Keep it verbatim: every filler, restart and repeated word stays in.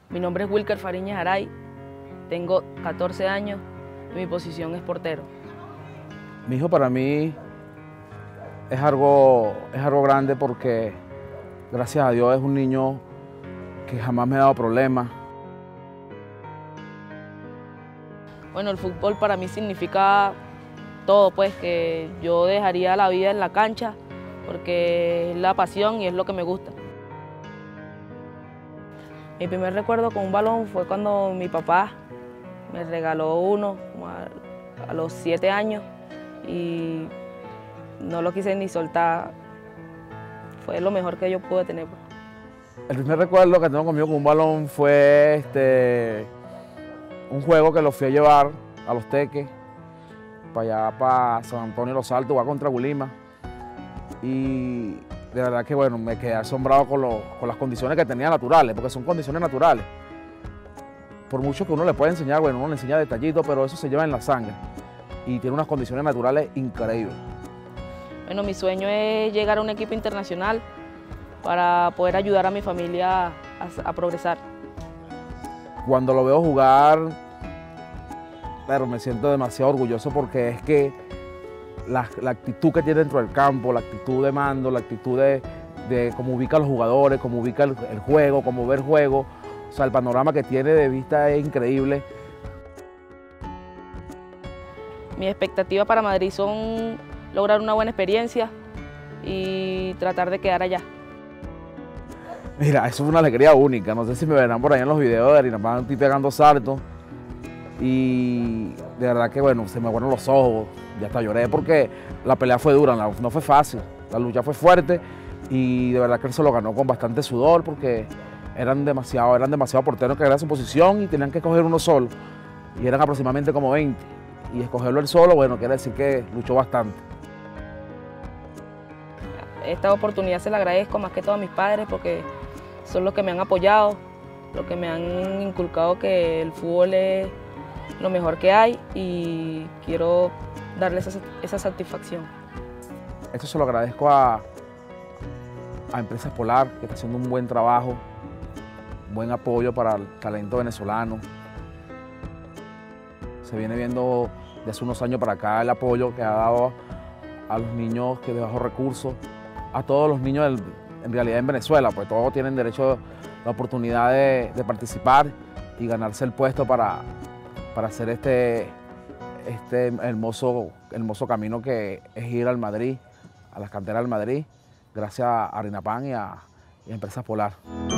Mi nombre es Wilker Fariñas Aray, tengo catorce años y mi posición es portero. Mi hijo para mí es algo, es algo grande porque, gracias a Dios, es un niño que jamás me ha dado problemas. Bueno, el fútbol para mí significa todo, pues que yo dejaría la vida en la cancha porque es la pasión y es lo que me gusta. Mi primer recuerdo con un balón fue cuando mi papá me regaló uno a, a los siete años y no lo quise ni soltar. Fue lo mejor que yo pude tener. El primer recuerdo que tengo conmigo con un balón fue este, un juego que lo fui a llevar a Los Teques, para allá, para San Antonio de los Altos, jugar contra Gulima. Y de verdad que bueno, me quedé asombrado con, lo, con las condiciones que tenía naturales, porque son condiciones naturales. Por mucho que uno le pueda enseñar, bueno, uno le enseña detallitos, pero eso se lleva en la sangre. Y tiene unas condiciones naturales increíbles. Bueno, mi sueño es llegar a un equipo internacional para poder ayudar a mi familia a, a progresar. Cuando lo veo jugar, pero me siento demasiado orgulloso porque es que la, la actitud que tiene dentro del campo, la actitud de mando, la actitud de, de cómo ubica a los jugadores, cómo ubica el, el juego, cómo ve el juego, o sea, el panorama que tiene de vista es increíble. Mis expectativas para Madrid son lograr una buena experiencia y tratar de quedar allá. Mira, eso es una alegría única, no sé si me verán por ahí en los videos de Arinapán, estoy pegando saltos y de verdad que bueno, se me aguaron los ojos, ya hasta lloré porque la pelea fue dura, no fue fácil, la lucha fue fuerte y de verdad que él se lo ganó con bastante sudor porque eran demasiado, eran demasiado porteros que era su posición y tenían que escoger uno solo y eran aproximadamente como veinte y escogerlo él solo, bueno, quiere decir que luchó bastante. Esta oportunidad se la agradezco más que todo a mis padres porque son los que me han apoyado, los que me han inculcado que el fútbol es lo mejor que hay y quiero darles esa, esa satisfacción. Esto se lo agradezco a, a Empresas Polar, que está haciendo un buen trabajo, un buen apoyo para el talento venezolano. Se viene viendo desde unos años para acá el apoyo que ha dado a los niños que de bajos recursos, a todos los niños del, en realidad en Venezuela, pues todos tienen derecho a la oportunidad de, de participar y ganarse el puesto para, para hacer este, este hermoso, hermoso camino que es ir al Madrid, a las canteras del Madrid, gracias a Arinapán y a, y a Empresas Polar.